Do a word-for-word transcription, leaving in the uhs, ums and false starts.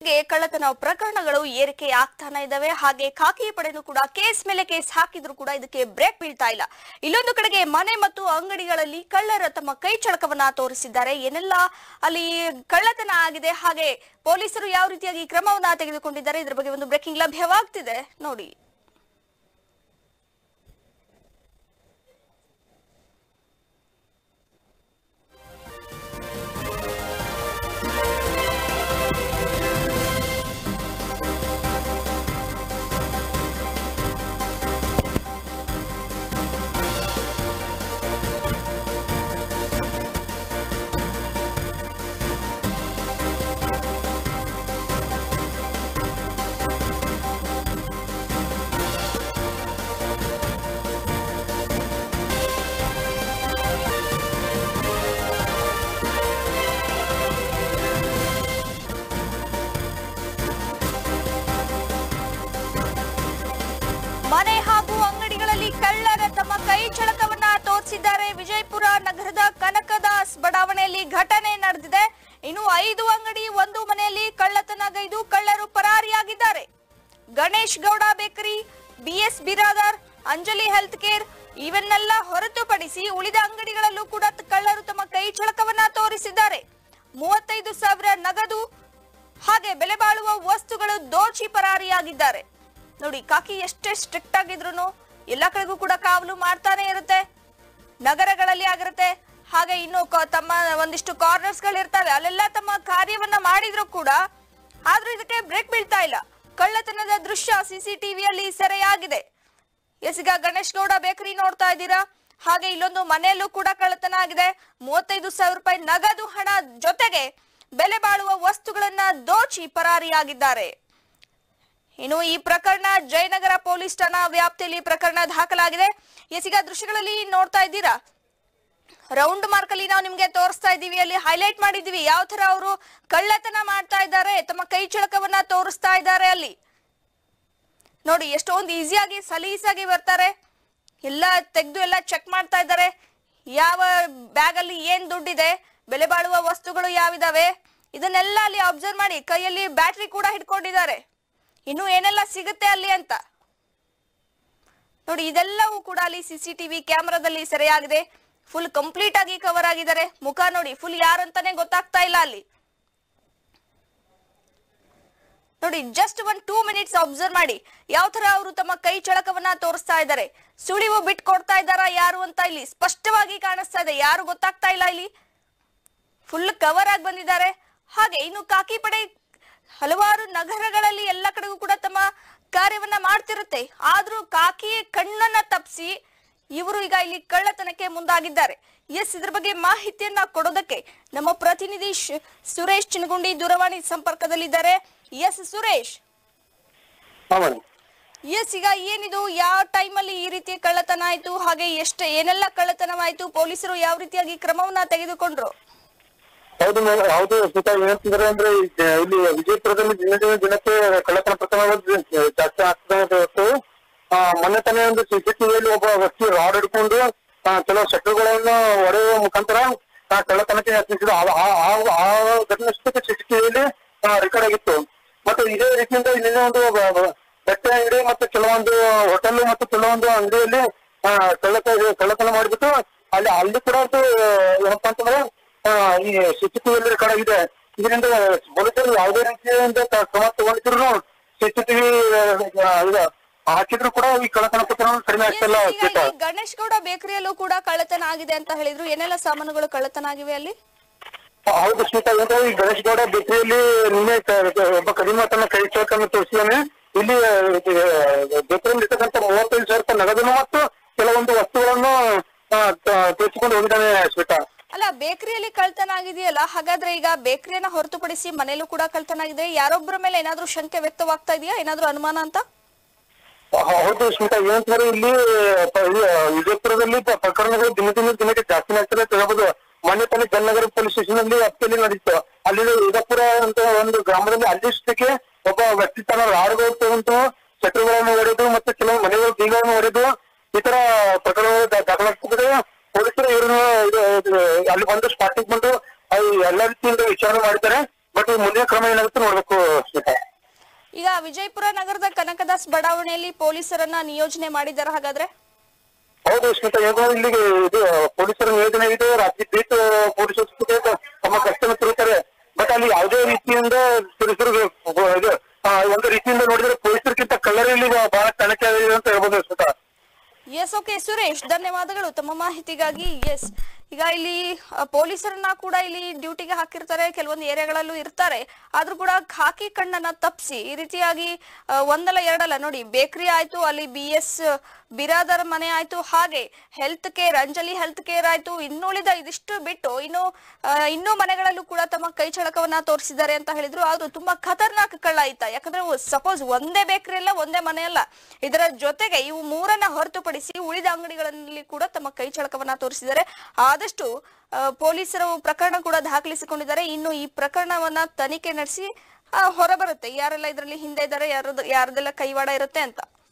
ಕಳ್ಳತನ ಪ್ರಕರಣಗಳು ಏರಿಕೆ ಆಗ್ತಾನೆ ಇದಾವೆ. ಹಾಗೆ ಖಾಕಿ ಪಡೆನು ಕೂಡ ಕೇಸ್ ಮೇಲೆ ಕೇಸ್ ಹಾಕಿದ್ರು ಕೂಡ ಇದಕ್ಕೆ ಬ್ರೇಕ್ ಬೀಳ್ತಾ ಇಲ್ಲ. ಇಲ್ಲೊಂದು ಕಡೆಗೆ ಮನೆ ಮತ್ತು ಅಂಗಡಿಗಳಲ್ಲಿ ಕಳ್ಳರ ತಮ್ಮ ಕೈ ಚಳಕವನ್ನ ತೋರಿಸಿದ್ದಾರೆ. ಏನೆಲ್ಲ ಅಲ್ಲಿ ಕಳ್ಳತನ ಆಗಿದೆ, ಹಾಗೆ ಪೊಲೀಸರು ಯಾವ ರೀತಿಯಾಗಿ ಕ್ರಮವನ್ನ ತೆಗೆದುಕೊಂಡಿದ್ದಾರೆ, ಇದ್ರ ಬಗ್ಗೆ ಒಂದು ಬ್ರೇಕಿಂಗ್ ಲಭ್ಯವಾಗ್ತಿದೆ ನೋಡಿ. ಮನೆ ಹಾಗೂ ಅಂಗಡಿಗಳಲ್ಲಿ ಕಳ್ಳರ ತಮ್ಮ ಕೈ ಚಳಕವನ್ನ ತೋರಿಸಿದ್ದಾರೆ. ವಿಜಯಪುರ ನಗರದ ಕನಕದಾಸ್ ಬಡಾವಣೆಯಲ್ಲಿ ಘಟನೆ ನಡೆದಿದೆ. ಇನ್ನು ಐದು ಅಂಗಡಿ ಒಂದು ಮನೆಯಲ್ಲಿ ಕಳ್ಳತನಗೈದು ಕಳ್ಳರು ಪರಾರಿಯಾಗಿದ್ದಾರೆ. Ganesh Gowda bakery, BS Biradar, Anjali health care ಇವನ್ನೆಲ್ಲ ಹೊರತುಪಡಿಸಿ ಉಳಿದ ಅಂಗಡಿಗಳಲ್ಲೂ ಕೂಡ ಕಳ್ಳರು ತಮ್ಮ ಕೈ ಚಳಕವನ್ನ ತೋರಿಸಿದ್ದಾರೆ. ಮೂವತ್ತೈದು ಸಾವಿರ ನಗದು ಹಾಗೆ ಬೆಲೆ ಬಾಳುವ ವಸ್ತುಗಳು ದೋಚಿ ಪರಾರಿಯಾಗಿದ್ದಾರೆ. ನೋಡಿ, ಕಾಕಿ ಎಷ್ಟೇ ಸ್ಟ್ರಿಕ್ಟ್ ಆಗಿದ್ರು ಎಲ್ಲಾ ಕಡೆಗೂ ಕೂಡ ಕಾವಲು ಮಾಡ್ತಾನೆ ಇರುತ್ತೆ. ನಗರಗಳಲ್ಲಿ ಆಗಿರುತ್ತೆ, ಹಾಗೆ ಇನ್ನು ತಮ್ಮ ಒಂದಿಷ್ಟು ಕಾರ್ನರ್ಸ್ ಗಳು ಇರ್ತವೆ, ಅಲ್ಲೆಲ್ಲ ತಮ್ಮ ಕಾರ್ಯವನ್ನ ಮಾಡಿದ್ರು ಕೂಡ ಆದ್ರೂ ಇದಕ್ಕೆ ಬ್ರೇಕ್ ಬೀಳ್ತಾ ಇಲ್ಲ. ಕಳ್ಳತನದ ದೃಶ್ಯ ಸಿಸಿಟಿವಿಯಲ್ಲಿ ಸೆರೆಯಾಗಿದೆ. ಎಸ್, ಈಗ ಗಣೇಶ್ ಗೌಡ ಬೇಕರಿ ನೋಡ್ತಾ ಇದ್ದೀರಾ, ಹಾಗೆ ಇಲ್ಲೊಂದು ಮನೆಯಲ್ಲೂ ಕೂಡ ಕಳ್ಳತನ ಆಗಿದೆ. ಮೂವತ್ತೈದು ಸಾವಿರ ರೂಪಾಯಿ ನಗದು ಹಣ ಜೊತೆಗೆ ಬೆಲೆ ಬಾಳುವ ವಸ್ತುಗಳನ್ನ ದೋಚಿ ಪರಾರಿಯಾಗಿದ್ದಾರೆ. ಇನ್ನು ಈ ಪ್ರಕರಣ ಜಯನಗರ ಪೊಲೀಸ್ ಠಾಣಾ ವ್ಯಾಪ್ತಿಯಲ್ಲಿ ಪ್ರಕರಣ ದಾಖಲಾಗಿದೆ. ಎಸ್, ಈಗ ದೃಶ್ಯಗಳಲ್ಲಿ ನೋಡ್ತಾ ಇದ್ದೀರಾ, ರೌಂಡ್ ಮಾರ್ಕ್ ಅಲ್ಲಿ ನಾವು ನಿಮ್ಗೆ ತೋರಿಸ್ತಾ ಇದ್ದೀವಿ, ಅಲ್ಲಿ ಹೈಲೈಟ್ ಮಾಡಿದೀವಿ ಯಾವ ತರ ಅವರು ಕಳ್ಳತನ ಮಾಡ್ತಾ ಇದ್ದಾರೆ, ತಮ್ಮ ಕೈ ಚಳಕವನ್ನ ತೋರಿಸ್ತಾ ಇದ್ದಾರೆ. ಅಲ್ಲಿ ನೋಡಿ, ಎಷ್ಟೊಂದು ಈಸಿಯಾಗಿ ಸಲೀಸಾಗಿ ಬರ್ತಾರೆ, ಎಲ್ಲ ತೆಗೆದು ಎಲ್ಲ ಚೆಕ್ ಮಾಡ್ತಾ ಇದ್ದಾರೆ. ಯಾವ ಬ್ಯಾಗ್ ಅಲ್ಲಿ ಏನ್ ದುಡ್ಡಿದೆ, ಬೆಲೆ ಬಾಳುವ ವಸ್ತುಗಳು ಯಾವಿದಾವೆ, ಇದನ್ನೆಲ್ಲ ಅಲ್ಲಿ ಅಬ್ಸರ್ವ್ ಮಾಡಿ. ಕೈಯಲ್ಲಿ ಬ್ಯಾಟ್ರಿ ಕೂಡ ಹಿಡ್ಕೊಂಡಿದ್ದಾರೆ, ಇನ್ನು ಏನೆಲ್ಲ ಸಿಗುತ್ತೆ ಅಲ್ಲಿ ಅಂತ ನೋಡಿ. ಇದೆಲ್ಲವೂ ಕೂಡ ಅಲ್ಲಿ ಸಿಸಿಟಿವಿ ಕ್ಯಾಮೆರಾದಲ್ಲಿ ಸೆರೆಯಾಗಿದೆ. ಫುಲ್ ಕಂಪ್ಲೀಟ್ ಆಗಿ ಕವರ್ ಆಗಿದ್ದಾರೆ. ಮುಖ ನೋಡಿ, ಫುಲ್ ಯಾರಂತಾನೆ ಗೊತ್ತಾಗ್ತಾ ಇಲ್ಲ ಅಲ್ಲಿ ನೋಡಿ. Just one two minutes observe ಮಾಡಿ ಯಾವ ತರ ಅವರು ತಮ್ಮ ಕೈ ಚಳಕವನ್ನ ತೋರಿಸ್ತಾ ಇದ್ದಾರೆ. ಸುಳಿವು ಬಿಟ್ ಕೊಡ್ತಾ ಇದ್ದಾರಾ ಯಾರು ಅಂತ ಇಲ್ಲಿ ಸ್ಪಷ್ಟವಾಗಿ ಕಾಣಿಸ್ತಾ ಇದೆ. ಯಾರು ಗೊತ್ತಾಗ್ತಾ ಇಲ್ಲ, ಇಲ್ಲಿ ಫುಲ್ ಕವರ್ ಆಗಿ ಬಂದಿದ್ದಾರೆ. ಹಾಗೆ ಇನ್ನು ಖಾಕಿ ಪಡೆ ಹಲವಾರು ನಗರಗಳಲ್ಲಿ ಎಲ್ಲ ಕಡೆಗೂ ಕೂಡ ತಮ್ಮ ಕಾರ್ಯವನ್ನ ಮಾಡ್ತಿರುತ್ತೆ. ಆದ್ರೂ ಖಾಕಿ ಕಣ್ಣನ್ನ ತಪ್ಪಿಸಿ ಇವರು ಈಗ ಇಲ್ಲಿ ಕಳ್ಳತನಕ್ಕೆ ಮುಂದಾಗಿದ್ದಾರೆ. ಎಸ್, ಇದ್ರ ಬಗ್ಗೆ ಮಾಹಿತಿಯನ್ನ ಕೊಡೋದಕ್ಕೆ ನಮ್ಮ ಪ್ರತಿನಿಧಿ ಸುರೇಶ್ ಚಿನಗುಂಡಿ ದೂರವಾಣಿ ಸಂಪರ್ಕದಲ್ಲಿದ್ದಾರೆ. ಎಸ್ ಸುರೇಶ್, ಎಸ್, ಈಗ ಏನಿದು, ಯಾವ ಟೈಮ್ ಅಲ್ಲಿ ಈ ರೀತಿ ಕಳ್ಳತನ ಆಯ್ತು, ಹಾಗೆ ಎಷ್ಟು ಏನೆಲ್ಲ ಕಳ್ಳತನವಾಯ್ತು, ಪೊಲೀಸರು ಯಾವ ರೀತಿಯಾಗಿ ಕ್ರಮವನ್ನ ತೆಗೆದುಕೊಂಡ್ರು? ಹೌದು ಹೌದು ಸ್ಮಿತಾ, ಏನಂತಂದ್ರೆ ಅಂದ್ರೆ ಇಲ್ಲಿ ವಿಜಯಪುರದಲ್ಲಿ ದಿನ ದಿನ ದಿನಕ್ಕೆ ಕಳ್ಳತನ ಪ್ರಕರಣಗಳು ಜಾಸ್ತಿ ಆಗ್ತದೆ ಹೊತ್ತು ಮೊನ್ನೆ ತಾನೇ ಒಂದು ಸಿಸಿಟಿವಿಯಲ್ಲಿ ಒಬ್ಬ ವ್ಯಕ್ತಿ ರಾಡ್ ಹಿಡ್ಕೊಂಡು ಕೆಲವು ಶೆಟ್ರುಗಳನ್ನು ಹೊಡೆಯುವ ಮುಖಾಂತರ ಕಳ್ಳತನಕ್ಕೆ ಯತ್ನಿಸಿದ ಆ ಘಟನೆ ಸಿಸಿಟಿವಿಯಲ್ಲಿ ರೆಕಾರ್ಡ್ ಆಗಿತ್ತು. ಮತ್ತೆ ಇದೇ ರೀತಿಯಿಂದ ನಿನ್ನೆ ಒಂದು ಬಟ್ಟೆ ಅಂಗಡಿ ಮತ್ತು ಕೆಲವೊಂದು ಹೋಟೆಲ್ ಮತ್ತು ಕೆಲವೊಂದು ಅಂಗಡಿಯಲ್ಲಿ ಕಳ್ಳತ ಕಳ್ಳತನ ಮಾಡಿಬಿಟ್ಟು ಅಲ್ಲಿ ಅಲ್ಲಿ ಕೂಡ ಒಂದು ಏನಪ್ಪಾ ಅಂತಂದ್ರೆ ಈ ಸಿಸಿಟಿವಿಯಲ್ಲಿ ರೆಕಾರ್ಡ್ ಆಗಿದೆ. ಇದರಿಂದ ಪೊಲೀಸರು ಯಾವುದೇ ರೀತಿಯಿಂದ ಕ್ರಮ ತಗೊಂಡಿದ್ರು ಸಿಸಿಟಿವಿ ಹಾಕಿದ್ರು ಕೂಡ ಈ ಕಳ್ಳತನ ಪ್ರಕರಣ ಕಡಿಮೆ ಆಗ್ತಿಲ್ಲ. ಗಣೇಶ್ ಗೌಡ ಬೇಕರಿಯಲ್ಲೂ ಕೂಡ ಕಳ್ಳತನ ಆಗಿದೆ ಅಂತ ಹೇಳಿದ್ರು, ಏನೆಲ್ಲ ಸಾಮಾನುಗಳು ಕಳ್ಳತನ ಆಗಿವೆ ಅಲ್ಲಿ? ಹೌದು ಸ್ಮಿತಾ, ಈ ಗಣೇಶ್ ಗೌಡ ಬೇಕರಿಯಲ್ಲಿ ನಿನ್ನೆ ಒಬ್ಬ ಕಡಿಮೆ ತನ್ನ ಕೈ ಚಳಕನ್ನು ತೋರಿಸಿದ್ದಾನೆ. ಇಲ್ಲಿ ಬೇಕರಿಯಲ್ಲಿ ಇರ್ತಕ್ಕಂಥ ಮೂವತ್ತೈದು ಸಾವಿರ ರೂಪಾಯಿ ನಗದನ್ನು ಮತ್ತು ಕೆಲವೊಂದು ವಸ್ತುಗಳನ್ನು ತೋರಿಸಿಕೊಂಡು ಹೋಗಿದ್ದಾನೆ ಸ್ಮಿತಾ. ಅಲ್ಲ, ಬೇಕರಿಯಲ್ಲಿ ಕಳ್ತನ ಆಗಿದೆಯಲ್ಲ, ಹಾಗಾದ್ರೆ ಈಗ ಬೇಕರಿಯನ್ನ ಹೊರತುಪಡಿಸಿ ಮನೇಲೂ ಕೂಡ ಕಳ್ತನ ಆಗಿದೆ. ಯಾರೊಬ್ಬರ ಮೇಲೆ ಏನಾದ್ರೂ ಶಂಕೆ ವ್ಯಕ್ತವಾಗ್ತಾ ಇದೆಯಾ, ಏನಾದ್ರೂ ಅನುಮಾನ ಅಂತ? ಹೌದು ಸ್ಮಿತಾ, ಏನಂತಾರೆ ಇಲ್ಲಿ ವಿಜಯಪುರದಲ್ಲಿ ಪ್ರಕರಣಗಳು ದಿನ ದಿನ ದಿನಕ್ಕೆ ಜಾಸ್ತಿ ಆಗ್ತದೆ ಅಂತ ಹೇಳ್ಬೋದು. ಮೊನ್ನೆ ತಾನೇ ಜಯನಗರ ಪೊಲೀಸ್ ಸ್ಟೇಷನ್ ಅಲ್ಲಿ ವ್ಯಾಪ್ತಿಯಲ್ಲಿ ನಡೀತು. ಅಲ್ಲಿ ವಿಜಯಪುರ ಅಂತ ಒಂದು ಗ್ರಾಮದಲ್ಲಿ ಅಲ್ಲಿಷ್ಟಕ್ಕೆ ಒಬ್ಬ ವ್ಯಕ್ತಿ ತನ್ನ ರಾಡ್ಗಳು ತಗೊಂಡು ಶೆಟ್ರುಗಳನ್ನು ಹೊಡೆದು ಮತ್ತೆ ಕೆಲವು ಮನೆಗಳ ಬೀಗಗಳನ್ನು ಹೊಡೆದು ಈ ತರ ಪ್ರಕರಣಗಳು ದಾಖಲಾಗ್ತದೆ. ಪೊಲೀಸರು ಇವ್ರನ್ನ ಅಲ್ಲಿ ಬಂದು ಸ್ಪಾಟಿಗೆ ಬಂದು ಎಲ್ಲ ರೀತಿಯಿಂದ ವಿಚಾರಣೆ ಮಾಡಿದ್ದಾರೆ. ಬಟ್ ಮುಂದಿನ ಕ್ರಮ ಏನಾಗುತ್ತೆ ನೋಡ್ಬೇಕು ಸ್ಮಿತಾ. ಈಗ ವಿಜಯಪುರ ನಗರದ ಕನಕದಾಸ್ ಬಡಾವಣೆಯಲ್ಲಿ ಪೊಲೀಸರನ್ನ ನಿಯೋಜನೆ ಮಾಡಿದ್ದಾರೆ ಹಾಗಾದ್ರೆ? ಹೌದು ಸ್ಮಿತಾ, ಈಗ ಇಲ್ಲಿಗೆ ಇದು ಪೊಲೀಸರ ನಿಯೋಜನೆ ಇದೆ. ರಾತ್ರಿ ಬೀಟ್ ಪೊಲೀಸರು ತಮ್ಮ ಕಷ್ಟನ ತಿರುತ್ತಾರೆ. ಬಟ್ ಅಲ್ಲಿ ಯಾವುದೇ ರೀತಿಯಿಂದ ಪೊಲೀಸರು ಇದು ಒಂದು ರೀತಿಯಿಂದ ನೋಡಿದ್ರೆ ಪೊಲೀಸರಿಗಿಂತ ಕಳ್ಳರು ಇಲ್ಲಿ ಬಹಳ ತನಿಖೆ ಆಗಿದೆ ಅಂತ ಹೇಳ್ಬೋದು ಸ್ಮಿತಾ. ಎಸ್, ಓಕೆ ಸುರೇಶ್, ಧನ್ಯವಾದಗಳು ತಮ್ಮ ಮಾಹಿತಿಗಾಗಿ. ಎಸ್, ಈಗ ಇಲ್ಲಿ ಪೊಲೀಸರನ್ನ ಕೂಡ ಇಲ್ಲಿ ಡ್ಯೂಟಿಗೆ ಹಾಕಿರ್ತಾರೆ, ಕೆಲವೊಂದು ಏರಿಯಾಗಳಲ್ಲೂ ಇರ್ತಾರೆ. ಆದ್ರೂ ಕೂಡ ಖಾಕಿ ಕಣ್ಣನ್ನ ತಪ್ಪಿಸಿ ಈ ರೀತಿಯಾಗಿ ಒಂದಲ್ಲ ಎರಡಲ್ಲ ನೋಡಿ, ಬೇಕರಿ ಆಯ್ತು, ಅಲ್ಲಿ ಬಿ ಎಸ್ ಬಿರಾದರ್ ಮನೆ ಆಯ್ತು, ಹಾಗೆ health care Anjali health care ಆಯ್ತು, ಇನ್ನುಳಿದ ಇದಿಷ್ಟು ಬಿಟ್ಟು ಇನ್ನು ಇನ್ನೂ ಮನೆಗಳಲ್ಲೂ ಕೂಡ ತಮ್ಮ ಕೈ ಚಳಕವನ್ನ ತೋರಿಸಿದ್ದಾರೆ ಅಂತ ಹೇಳಿದ್ರು. ಆದ್ರೂ ತುಂಬಾ ಖತರ್ನಾಕ್ ಕಳ್ಳ ಆಯ್ತಾ, ಯಾಕಂದ್ರೆ ಸಪೋಸ್ ಒಂದೇ ಬೇಕರಿ ಅಲ್ಲ, ಒಂದೇ ಮನೆ ಅಲ್ಲ, ಇದರ ಜೊತೆಗೆ ಇವು ಮೂರನ್ನ ಹೊರತುಪಡಿಸಿ ಉಳಿದ ಅಂಗಡಿಗಳಲ್ಲಿ ಕೂಡ ತಮ್ಮ ಕೈ ಚಳಕವನ್ನ ತೋರಿಸಿದ್ದಾರೆ. ಆದಷ್ಟು ಪೊಲೀಸರು ಪ್ರಕರಣ ಕೂಡ ದಾಖಲಿಸಿಕೊಂಡಿದ್ದಾರೆ. ಇನ್ನು ಈ ಪ್ರಕರಣವನ್ನ ತನಿಖೆ ನಡೆಸಿ ಹೊರಬರುತ್ತೆ ಯಾರೆಲ್ಲ ಇದರಲ್ಲಿ ಹಿಂದೆ ಇದ್ದಾರೆ, ಯಾರದೆಲ್ಲ ಕೈವಾಡ ಇರುತ್ತೆ ಅಂತ.